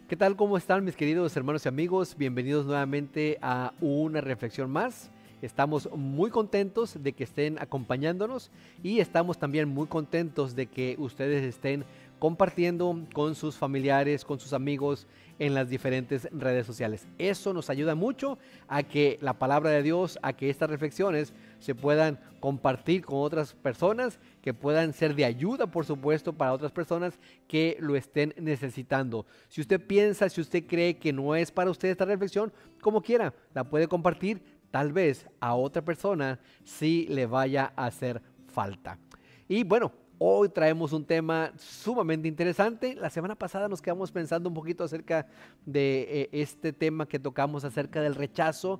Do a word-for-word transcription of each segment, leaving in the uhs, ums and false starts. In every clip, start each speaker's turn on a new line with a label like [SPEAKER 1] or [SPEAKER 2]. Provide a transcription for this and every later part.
[SPEAKER 1] ¿Qué tal? ¿Cómo están mis queridos hermanos y amigos? Bienvenidos nuevamente a una reflexión más. Estamos muy contentos de que estén acompañándonos y estamos también muy contentos de que ustedes estén compartiendo con sus familiares, con sus amigos en las diferentes redes sociales. Eso nos ayuda mucho a que la palabra de Dios, a que estas reflexiones se puedan compartir con otras personas, que puedan ser de ayuda, por supuesto, para otras personas que lo estén necesitando. Si usted piensa, si usted cree que no es para usted esta reflexión, como quiera, la puede compartir. Tal vez a otra persona sí le vaya a hacer falta. Y bueno, hoy traemos un tema sumamente interesante. La semana pasada nos quedamos pensando un poquito acerca de eh, este tema que tocamos acerca del rechazo.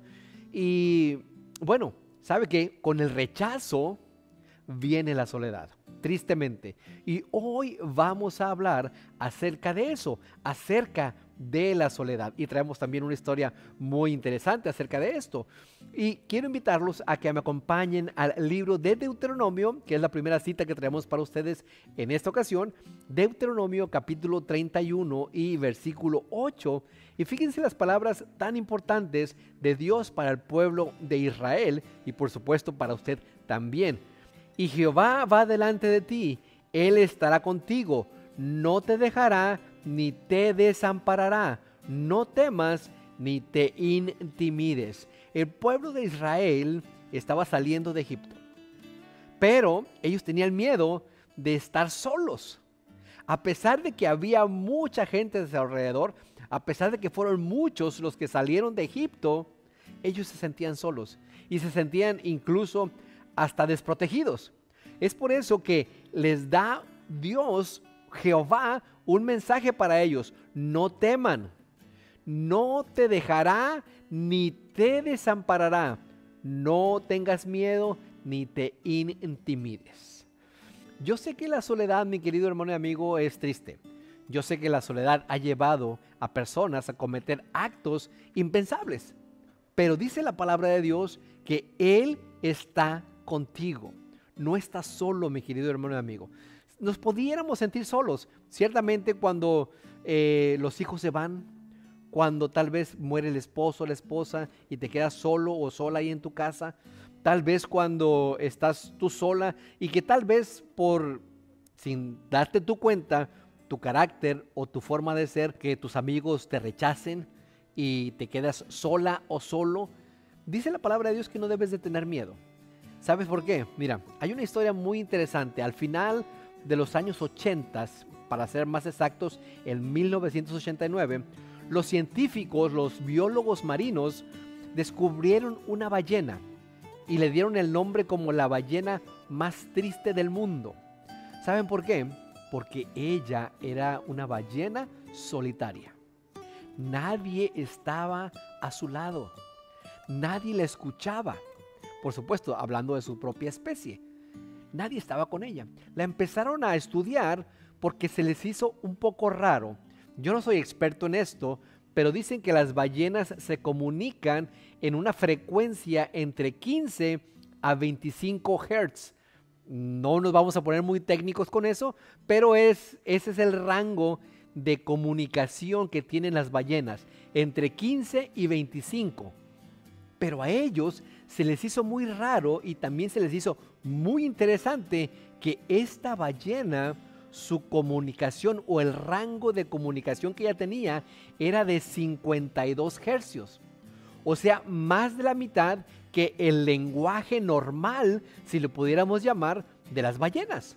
[SPEAKER 1] Y bueno, ¿sabe qué? Con el rechazo viene la soledad, tristemente. Y hoy vamos a hablar acerca de eso, acerca de la soledad. Y traemos también una historia muy interesante acerca de esto. Y quiero invitarlos a que me acompañen al libro de Deuteronomio, que es la primera cita que traemos para ustedes en esta ocasión. Deuteronomio capítulo treinta y uno y versículo ocho. Y fíjense las palabras tan importantes de Dios para el pueblo de Israel y por supuesto para usted también. Y Jehová va delante de ti, Él estará contigo, no te dejará ni te desamparará, no temas ni te intimides. El pueblo de Israel estaba saliendo de Egipto, pero ellos tenían miedo de estar solos. A pesar de que había mucha gente a su alrededor, a pesar de que fueron muchos los que salieron de Egipto, ellos se sentían solos y se sentían incluso hasta desprotegidos. Es por eso que les da Dios, Jehová, un mensaje para ellos: no teman, no te dejará ni te desamparará, no tengas miedo ni te intimides. Yo sé que la soledad, mi querido hermano y amigo, es triste. Yo sé que la soledad ha llevado a personas a cometer actos impensables, pero dice la palabra de Dios que Él está contigo. No estás solo, mi querido hermano y amigo. Nos pudiéramos sentir solos, ciertamente cuando eh, los hijos se van, cuando tal vez muere el esposo o la esposa y te quedas solo o sola ahí en tu casa, tal vez cuando estás tú sola y que tal vez por, sin darte tu cuenta, tu carácter o tu forma de ser, que tus amigos te rechacen y te quedas sola o solo. Dice la palabra de Dios que no debes de tener miedo. ¿Sabes por qué? Mira, hay una historia muy interesante. Al final de los años ochenta, para ser más exactos, en mil novecientos ochenta y nueve, los científicos, los biólogos marinos, descubrieron una ballena y le dieron el nombre como la ballena más triste del mundo. ¿Saben por qué? Porque ella era una ballena solitaria. Nadie estaba a su lado. Nadie la escuchaba. Por supuesto, hablando de su propia especie. Nadie estaba con ella. La empezaron a estudiar porque se les hizo un poco raro. Yo no soy experto en esto, pero dicen que las ballenas se comunican en una frecuencia entre quince a veinticinco hertz. No nos vamos a poner muy técnicos con eso, pero es, ese es el rango de comunicación que tienen las ballenas, entre quince y veinticinco. Pero a ellos se les hizo muy raro y también se les hizo muy interesante que esta ballena, su comunicación o el rango de comunicación que ella tenía era de cincuenta y dos hercios. O sea, más de la mitad que el lenguaje normal, si lo pudiéramos llamar, de las ballenas.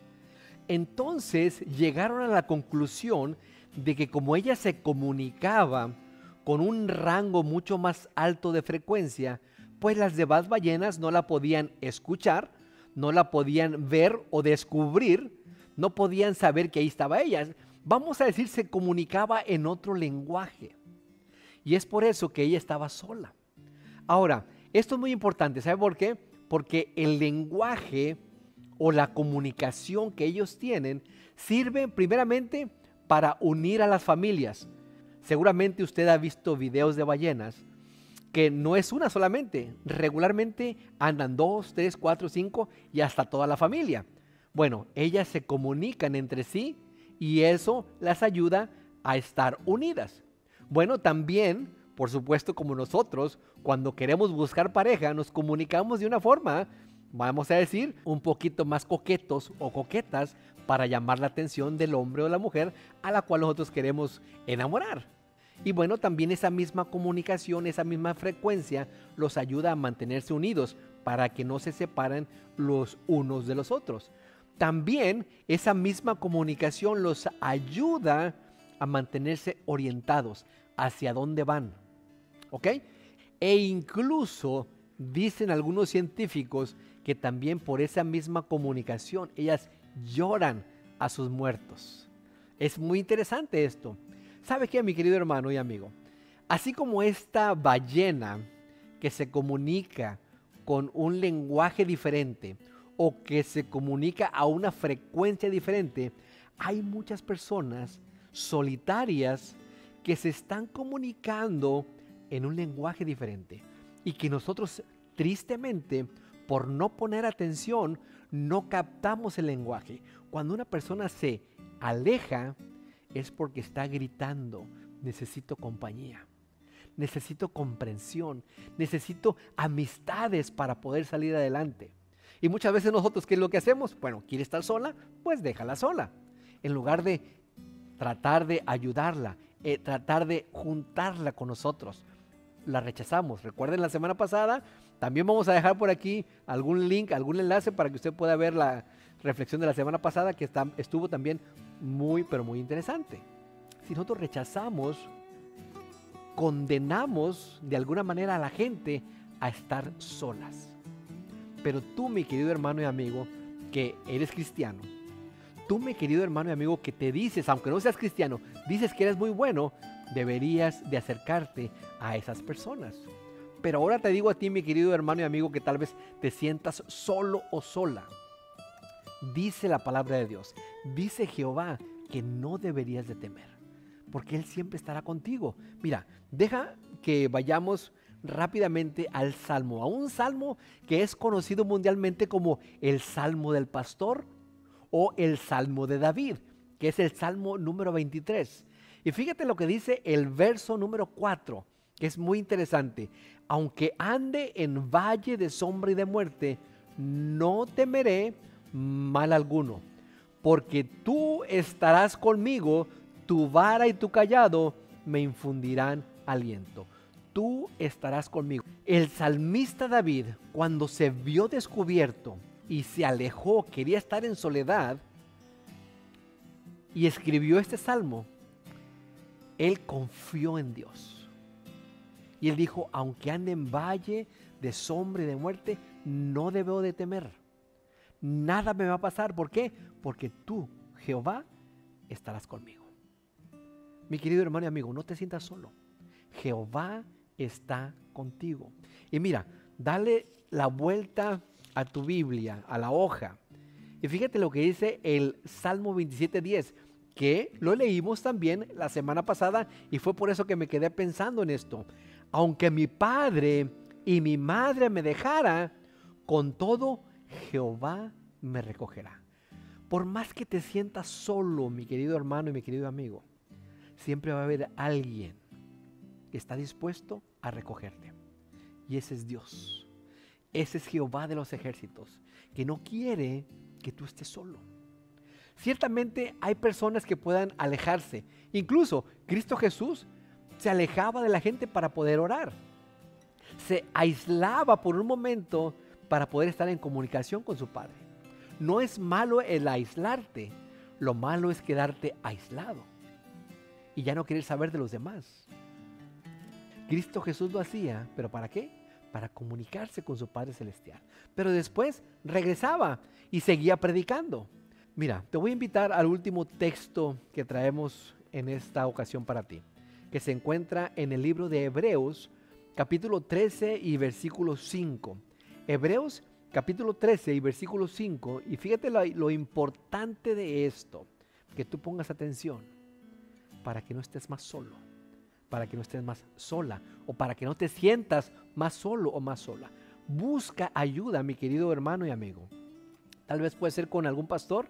[SPEAKER 1] Entonces llegaron a la conclusión de que como ella se comunicaba con un rango mucho más alto de frecuencia, pues las demás ballenas no la podían escuchar, no la podían ver o descubrir, no podían saber que ahí estaba ella. Vamos a decir, se comunicaba en otro lenguaje. Y es por eso que ella estaba sola. Ahora, esto es muy importante, ¿sabe por qué? Porque el lenguaje o la comunicación que ellos tienen sirve primeramente para unir a las familias. Seguramente usted ha visto videos de ballenas que no es una solamente, regularmente andan dos, tres, cuatro, cinco y hasta toda la familia. Bueno, ellas se comunican entre sí y eso las ayuda a estar unidas. Bueno, también, por supuesto, como nosotros, cuando queremos buscar pareja, nos comunicamos de una forma, vamos a decir, un poquito más coquetos o coquetas para llamar la atención del hombre o la mujer a la cual nosotros queremos enamorar. Y bueno, también esa misma comunicación, esa misma frecuencia los ayuda a mantenerse unidos para que no se separen los unos de los otros. También esa misma comunicación los ayuda a mantenerse orientados hacia dónde van. ¿Ok? E incluso dicen algunos científicos que también por esa misma comunicación ellas lloran a sus muertos. Es muy interesante esto. ¿Sabe qué, mi querido hermano y amigo? Así como esta ballena que se comunica con un lenguaje diferente o que se comunica a una frecuencia diferente, hay muchas personas solitarias que se están comunicando en un lenguaje diferente y que nosotros tristemente por no poner atención no captamos el lenguaje. Cuando una persona se aleja es porque está gritando: necesito compañía, necesito comprensión, necesito amistades para poder salir adelante. Y muchas veces nosotros, ¿qué es lo que hacemos? Bueno, ¿quiere estar sola? Pues déjala sola. En lugar de tratar de ayudarla, eh, tratar de juntarla con nosotros, la rechazamos. Recuerden la semana pasada, también vamos a dejar por aquí algún link, algún enlace para que usted pueda ver la reflexión de la semana pasada, que está, estuvo también muy, pero muy interesante. Si nosotros rechazamos, condenamos de alguna manera a la gente a estar solas. Pero tú, mi querido hermano y amigo, que eres cristiano, tú, mi querido hermano y amigo, que te dices, aunque no seas cristiano, dices que eres muy bueno, deberías de acercarte a esas personas. Pero ahora te digo a ti, mi querido hermano y amigo, que tal vez te sientas solo o sola. Dice la palabra de Dios, dice Jehová que no deberías de temer, porque Él siempre estará contigo. Mira, deja que vayamos rápidamente al Salmo, a un Salmo que es conocido mundialmente como el Salmo del Pastor o el Salmo de David, que es el Salmo número veintitrés. Y fíjate lo que dice el verso número cuatro, que es muy interesante. Aunque ande en valle de sombra y de muerte, no temeré mal alguno, porque tú estarás conmigo, tu vara y tu cayado me infundirán aliento. Tú estarás conmigo. El salmista David, cuando se vio descubierto y se alejó, quería estar en soledad, y escribió este salmo, él confió en Dios. Y él dijo, aunque ande en valle de sombra y de muerte, no debo de temer. Nada me va a pasar. ¿Por qué? Porque tú, Jehová, estarás conmigo. Mi querido hermano y amigo, no te sientas solo. Jehová está contigo. Y mira, dale la vuelta a tu Biblia, a la hoja. Y fíjate lo que dice el Salmo veintisiete diez, que lo leímos también la semana pasada y fue por eso que me quedé pensando en esto. Aunque mi padre y mi madre me dejara, con todo Jehová me recogerá. Por más que te sientas solo, mi querido hermano y mi querido amigo, siempre va a haber alguien que está dispuesto a recogerte. Y ese es Dios. Ese es Jehová de los ejércitos, que no quiere que tú estés solo. Ciertamente hay personas que puedan alejarse. Incluso Cristo Jesús se alejaba de la gente para poder orar. Se aislaba por un momento para poder estar en comunicación con su Padre. No es malo el aislarte, lo malo es quedarte aislado y ya no querer saber de los demás. Cristo Jesús lo hacía, ¿pero para qué? Para comunicarse con su Padre Celestial. Pero después regresaba y seguía predicando. Mira, te voy a invitar al último texto que traemos en esta ocasión para ti, que se encuentra en el libro de Hebreos, capítulo trece y versículo cinco. Hebreos, capítulo trece y versículo cinco, y fíjate lo, lo importante de esto, que tú pongas atención, para que no estés más solo, para que no estés más sola, o para que no te sientas más solo o más sola. Busca ayuda, mi querido hermano y amigo. Tal vez puede ser con algún pastor,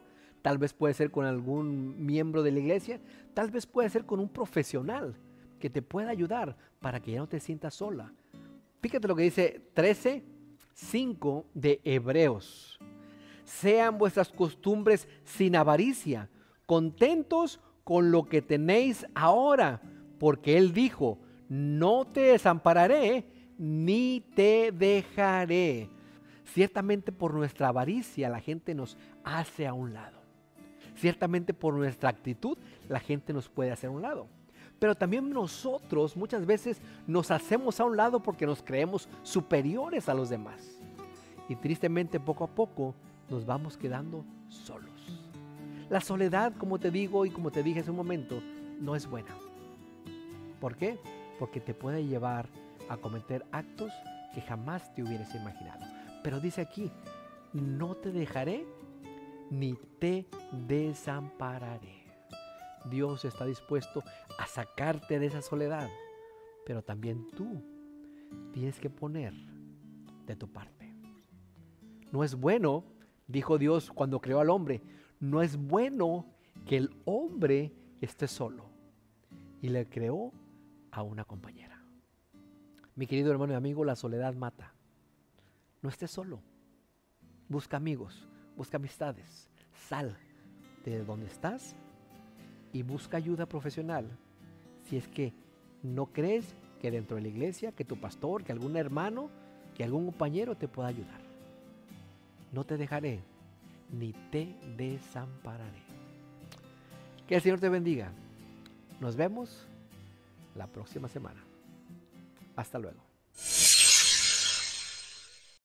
[SPEAKER 1] tal vez puede ser con algún miembro de la iglesia, tal vez puede ser con un profesional que te pueda ayudar para que ya no te sientas sola. Fíjate lo que dice trece, cinco de Hebreos. Sean vuestras costumbres sin avaricia, contentos con lo que tenéis ahora, porque Él dijo, no te desampararé ni te dejaré. Ciertamente por nuestra avaricia la gente nos hace a un lado. Ciertamente por nuestra actitud la gente nos puede hacer a un lado. Pero también nosotros muchas veces nos hacemos a un lado porque nos creemos superiores a los demás. Y tristemente poco a poco nos vamos quedando solos. La soledad, como te digo y como te dije hace un momento, no es buena. ¿Por qué? Porque te puede llevar a cometer actos que jamás te hubieras imaginado. Pero dice aquí, no te dejaré ni te desampararé. Dios está dispuesto a sacarte de esa soledad, pero también tú tienes que poner de tu parte. No es bueno, dijo Dios cuando creó al hombre, no es bueno que el hombre esté solo. Y le creó a una compañera. Mi querido hermano y amigo, la soledad mata. No estés solo. Busca amigos, busca amistades. Sal de donde estás y busca ayuda profesional. Si es que no crees que dentro de la iglesia, que tu pastor, que algún hermano, que algún compañero te pueda ayudar. No te dejaré, ni te desampararé. Que el Señor te bendiga. Nos vemos la próxima semana. Hasta luego.